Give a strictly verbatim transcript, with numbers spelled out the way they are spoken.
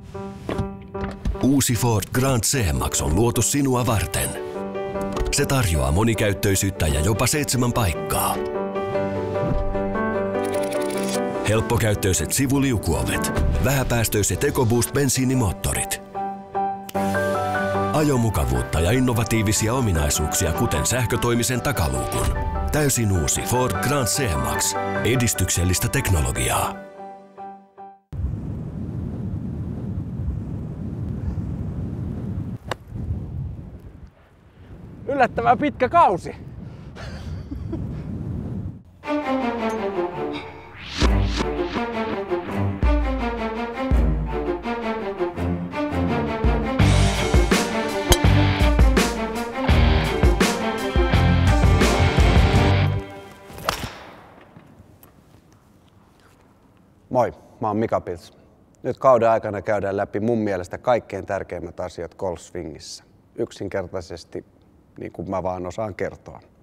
Uusi Ford Grand C-Max on luotu sinua varten. Se tarjoaa monikäyttöisyyttä ja jopa seitsemän paikkaa. Helppokäyttöiset sivuliukuovet, vähäpäästöiset EcoBoost-bensiinimoottorit. Ajomukavuutta ja innovatiivisia ominaisuuksia, kuten sähkötoimisen takaluukun. Täysin uusi Ford Grand C-Max. Edistyksellistä teknologiaa. Yllättävän pitkä kausi. Moi, mä oon Mika Pils. Nyt kauden aikana käydään läpi mun mielestä kaikkein tärkeimmät asiat golfswingissä. Yksinkertaisesti, niin kuin mä vaan osaan kertoa.